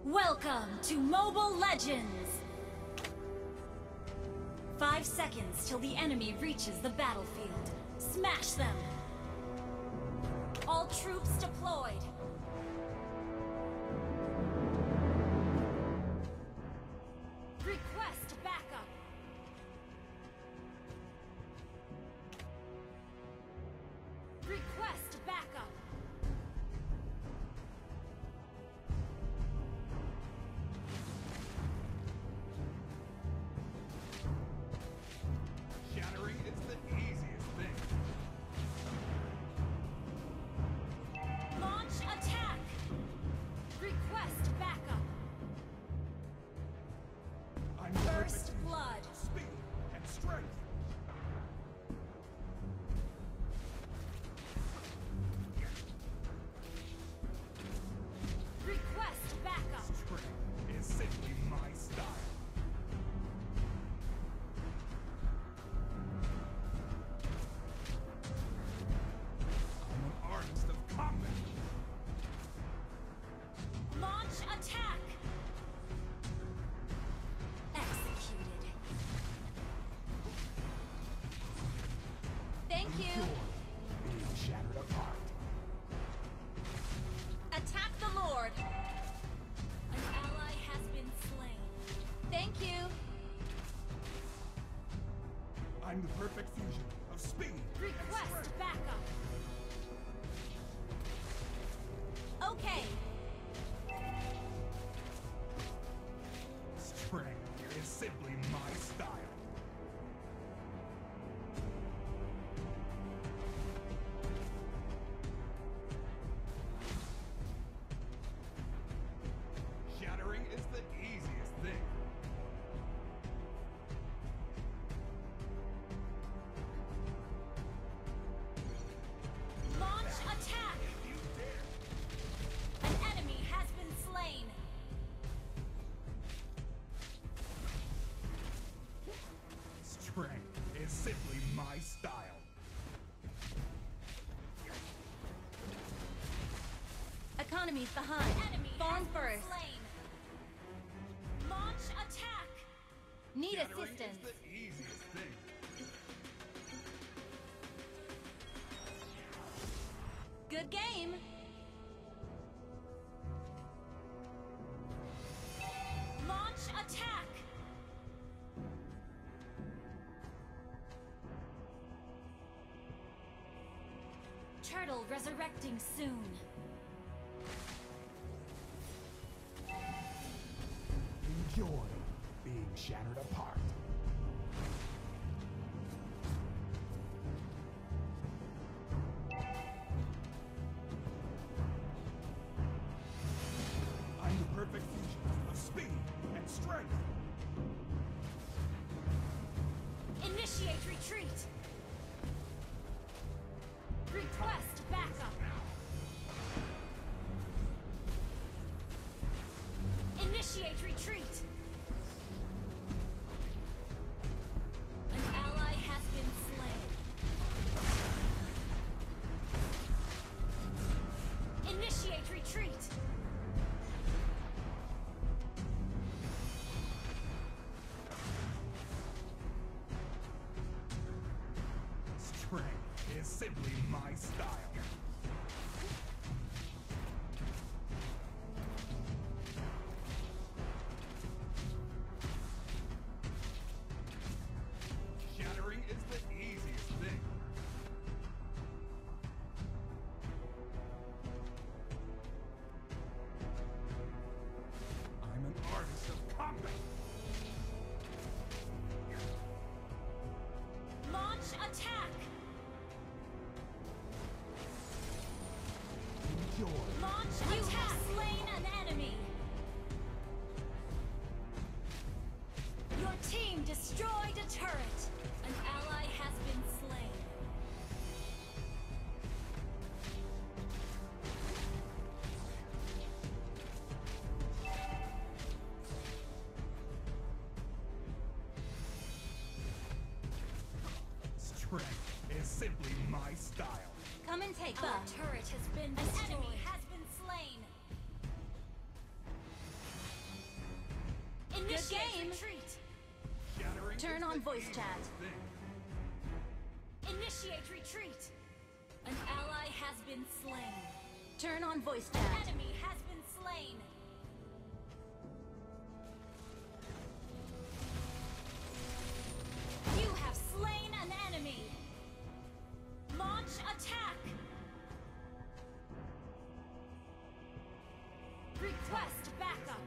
Welcome to Mobile Legends! 5 seconds till the enemy reaches the battlefield. Smash them! All troops deployed! Request backup! Request backup! Shattering is the easiest thing. Launch attack! Request backup! I'm First blood! speed and strength. Request backup! Strength is simply my style. I'm an artist of combat. Launch attack! Executed. Thank you! You're being shattered apart. Attack the Lord! An ally has been slain. Thank you! I'm the perfect fusion of speed and Request strength. backup! Okay, Strength is simply my style. Shattering is the easiest thing. launch attack! If you dare. An enemy has been slain. Strength is simply my style. Economy's behind. Enemy Farm has been first. slain. Launch attack! Need Shattering assistance. is the easiest thing. Good game! Launch attack! Turtle resurrecting soon. Enjoy being shattered apart. I'm the perfect fusion of speed and strength. Initiate retreat! Request backup! Initiate retreat! An ally has been slain. Initiate retreat! Strength is simply my style. Shattering is the easiest thing. I'm an artist of combat. Launch attack! Enjoy. Launch you attack! Have slain an enemy! Your team destroyed a turret! An ally has been slain. Strength is simply my style. Come and take Our them. turret has been destroyed. An enemy has been slain. Initiate game. retreat. Shattering Turn is on the voice easiest chat. thing. Initiate retreat. An ally has been slain. Turn on voice An chat. enemy has been slain. You have slain an enemy. Launch attack. Request backup.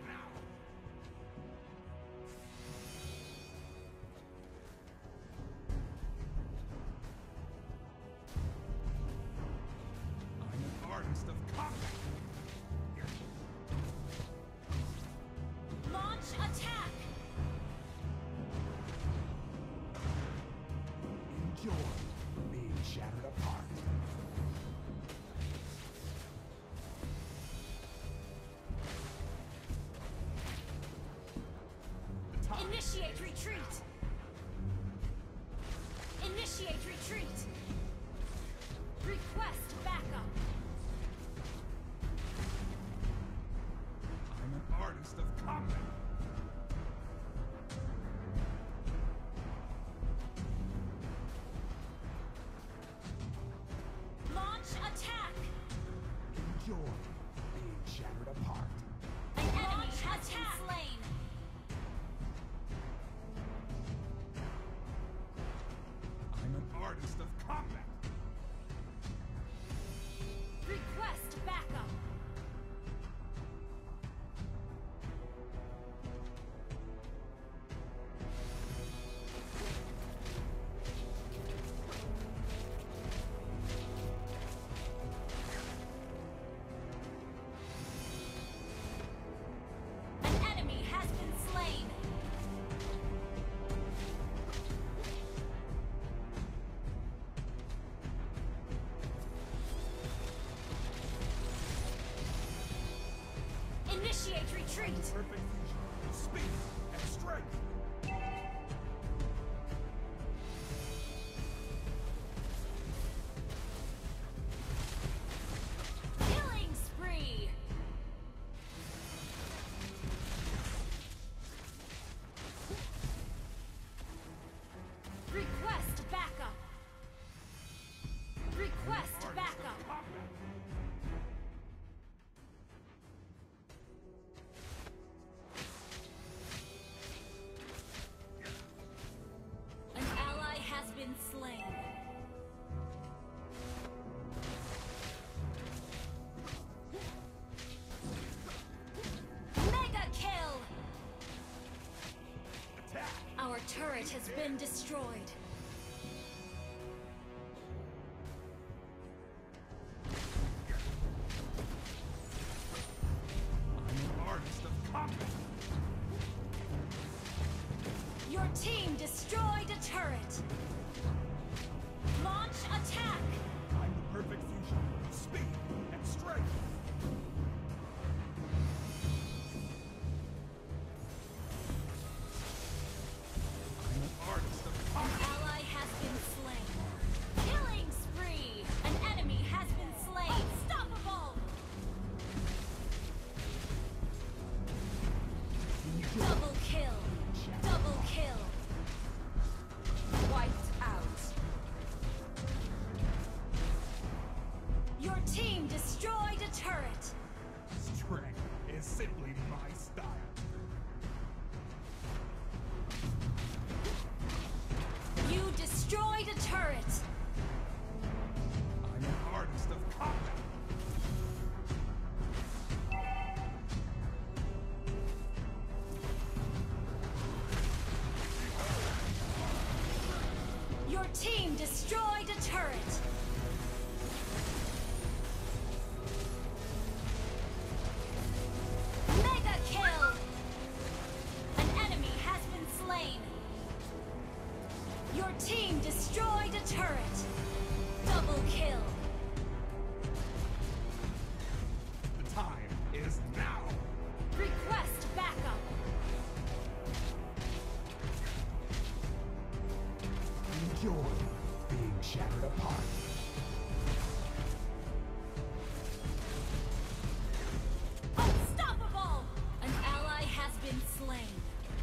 I'm an artist of combat. Launch attack. Enjoy being shattered apart. The time Initiate is retreat. Initiate retreat. Request backup. I'm an artist of combat. Launch attack. Enjoy being shattered apart. An enemy has been slain. I'm an artist of combat. Request backup. An enemy has been slain. Initiate retreat. Perfect fusion of speed and strength. Killing spree. Request backup. Request Artist backup. of combat. An ally has been slain. Mega kill! Attack. Our turret has been destroyed. I'm an artist of combat. Your team destroyed a turret. Launch attack. I'm the perfect fusion of speed and strength. I'm an artist of An combat. ally has been slain. Killing spree. An enemy has been slain. Unstoppable. Double kill. Double kill. Wiped out. Your team destroyed a turret. Strength is simply my style. You destroyed a turret. I'm an artist of combat. Your team destroyed a turret. Mega kill. An enemy has been slain. Your team destroyed a turret. Double kill. The time is now. Request backup. Enjoy being shattered apart. Unstoppable! An ally has been slain.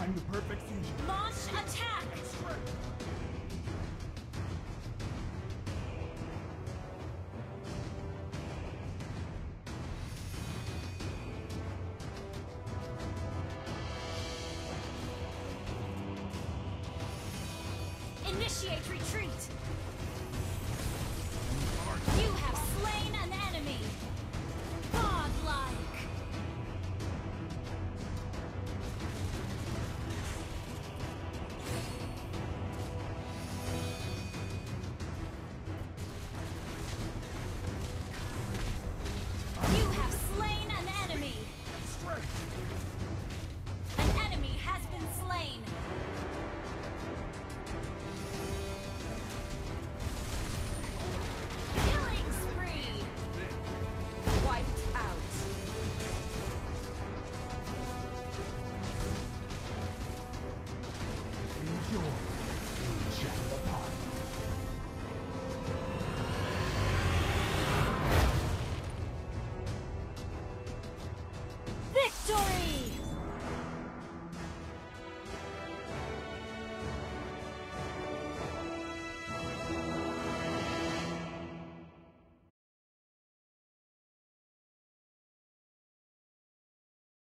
I'm the perfect fusion. Launch attack! And strength. Initiate retreat! You have slain an enemy! Godlike! You have slain an enemy! And strength. An enemy has been slain! Killing spree! Wiped out. Enjoy. Jack the Pot. Victory!